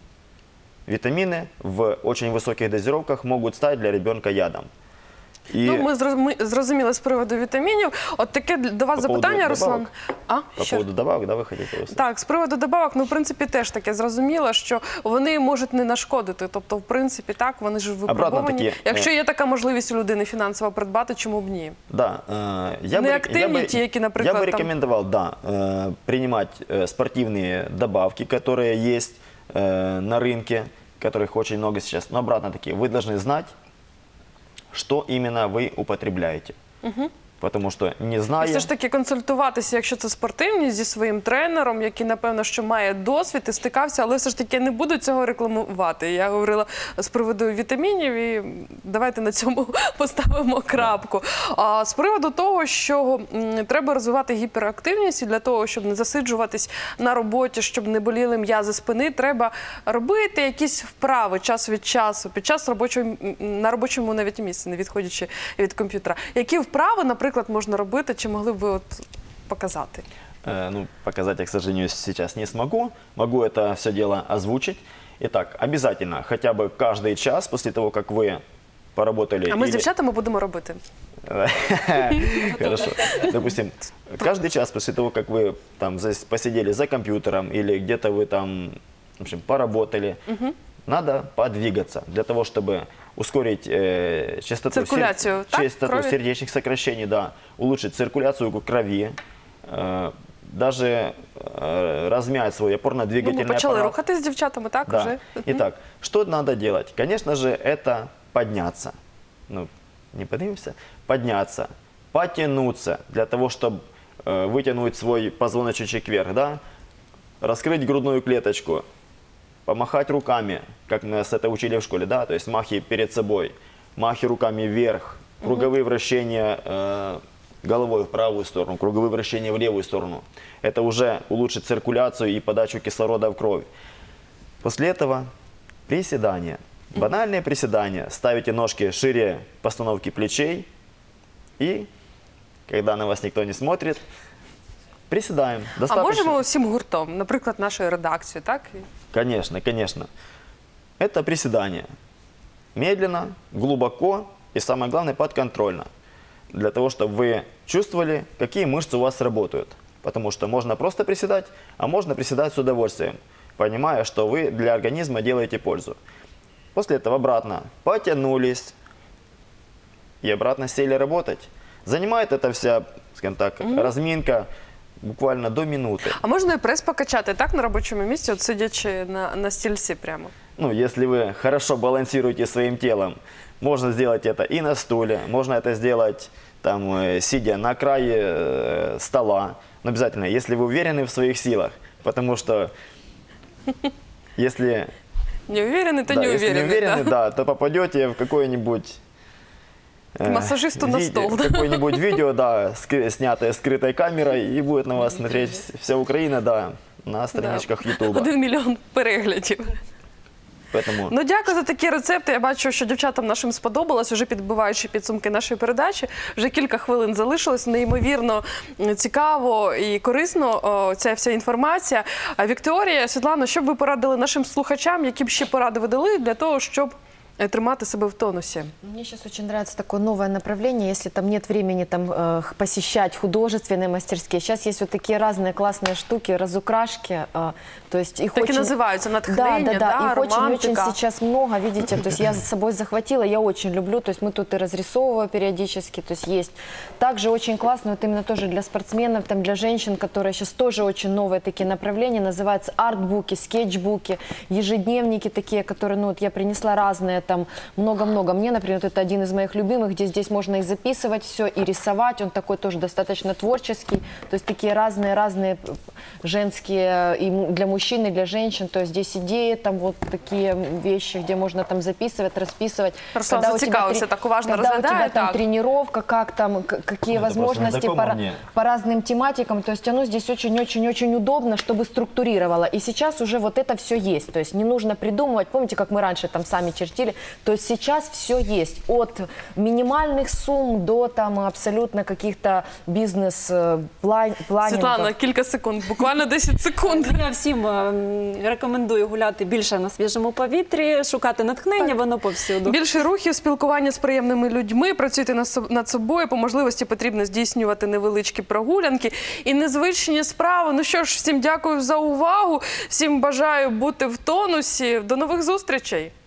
Витамины в очень высоких дозировках могут стать для ребенка ядом. И Ну, ми зроз- ми зрозуміли з приводу вітамінів. От таке до вас По поводу запитання, Руслан. добавок? А? по Що? поводу добавок, да, вы хотите услышать? Так, з приводу добавок, ну, в принципі, теж таке зрозуміло, що вони можуть не нашкодити. Тобто, в принципі, так, вони ж випробовані. таки, Якщо е, є така можливість у людини фінансово придбати, чому б ні? Да, э, я, бы, рек- я, Неактивні бы, ті, які, я наприклад, бы там- рекомендовал, да, э, принимать э, спортивные добавки, которые есть э, на рынке, которых очень много сейчас. Но обратно таки, вы должны знать, что именно вы употребляете. Потому что не І зная... все ж таки консультуватися, якщо це спортивні, зі своїм тренером, який, напевно, що має досвід і стикався, але все ж таки я не буду цього рекламувати. Я говорила з приводу вітамінів і давайте на цьому поставимо крапку. А з приводу того, що м, треба розвивати гіперактивність і для того, щоб не засиджуватись на роботі, щоб не боліли м'язи спини, треба робити якісь вправи час від часу, під час робочого, м, на робочому навіть місці, не відходячи від комп'ютера. Які вправи, наприклад, можна робити, чи могли б ви от показати? Э, ну, показать я, к сожалению, сейчас не смогу. Могу это все дело озвучить. Итак, обязательно хотя бы каждый час после того, как вы поработали... А ми з или- дівчатами будемо робити. Хорошо. Допустим, каждый час после того, как вы там за- посидели за компьютером или где-то вы там, в общем, поработали, надо подвигаться для того, чтобы ускорить э, частоту, сер- Циркуляцию, так, частоту крови? сердечных сокращений, да, улучшить циркуляцию крови, э, даже э, размять свой Ну, опорно-двигательный ми почали аппарат. рухатись з дівчатами, так? Да. Вже? Итак, что надо делать? Конечно же, это подняться. Ну, не поднимемся. Подняться. Потянуться для того, чтобы э, вытянуть свой позвоночничек вверх, да? Раскрыть грудную клеточку. Помахать руками, как нас это учили в школе, да? То есть махи перед собой, махи руками вверх, круговые вращения э, головой в правую сторону, круговые вращения в левую сторону. Это уже улучшит циркуляцию и подачу кислорода в кровь. После этого приседания. Банальные приседания. Ставите ножки шире постановки плечей. И, когда на вас никто не смотрит, приседаем. А Достаточно. можемо всім гуртом, наприклад, нашої редакції, так? Конечно, конечно. Это приседание. Медленно, глубоко и, самое главное, подконтрольно. Для того, чтобы вы чувствовали, какие мышцы у вас работают. Потому что можно просто приседать, а можно приседать с удовольствием, понимая, что вы для организма делаете пользу. После этого обратно потянулись и обратно сели работать. Занимает это вся, скажем так, разминка буквально до минуты. А можна і прес покачати, так, на робочому місці, от сидячи на, на стільці прямо? Ну, если вы хорошо балансируете своим телом, можно сделать это и на стуле, можно это сделать, там, э, сидя на крае э, стола. Но обязательно, если вы уверены в своих силах, потому что если, Не уверений, то да, не если не уверений. уверены, да, то попадете в какое-нибудь... э, Массажисту на виде- стол, да? Какое-нибудь видео, да, ски- снятое скрытой камерой, и будет на вас смотреть вся Украина, да, на страничках Ютуба. Один мільйон переглядів. Поэтому... Ну, дякую за такі рецепти. Я бачу, що дівчатам нашим сподобалось, вже підбиваючи підсумки нашої передачі. Вже кілька хвилин залишилось. Неймовірно цікаво і корисно о, ця вся інформація. А Вікторія, Світлано, що б ви порадили нашим слухачам, які б ще поради ви дали для того, щоб е, тримати себе в тонусі? Мне сейчас очень нравится такое новое направление, если там нет времени там э, посещать художественные мастерские. Сейчас есть вот такие разные классные штуки, разукрашки, э, то есть их Так і очень... називаються натхнення, Да, да, да, их очень-очень романтика. сейчас много, видите, то есть я за собой захватила, я очень люблю, то есть мы тут и разрисовываю периодически, то есть есть. Также очень классно, вот именно тоже для спортсменов, там для женщин, которые сейчас тоже очень новые такие направления, называются артбуки, скетчбуки, ежедневники такие, которые, ну вот я принесла разные, там много-много. Мне, например, вот это один из моих любимых, где здесь можно и записывать все, и рисовать, он такой тоже достаточно творческий, то есть такие разные-разные женские, и м- для мужчин, и для женщин, то есть здесь идеи, там вот такие вещи, где можно там записывать, расписывать. Руслан Когда у тебя зацікавився, тре- так уважно когда у тебя розглядає, там так. тренировка, как там, к- какие Ну, это просто возможности по, знакомо мне. по разным тематикам, то есть оно здесь очень-очень-очень удобно, чтобы структурировало. И сейчас уже вот это все есть, то есть не нужно придумывать, помните, как мы раньше там сами чертили, то есть сейчас все есть, от минимальных сумм до там абсолютно каких-то бизнес-планингов. Світлана, кілька секунд, буквально десять секунд. Я всім ем, рекомендую гуляти більше на свіжому повітрі, шукати натхнення, воно повсюду. Більше рухів, спілкування з приємними людьми, працюйте над соб- над собою, по можливості потрібно здійснювати невеличкі прогулянки і незвичні справи. Ну що ж, всім дякую за увагу, всім бажаю бути в тонусі. До нових зустрічей!